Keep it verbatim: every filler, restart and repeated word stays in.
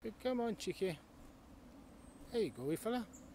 Come on, cheeky. There you go, wee fella.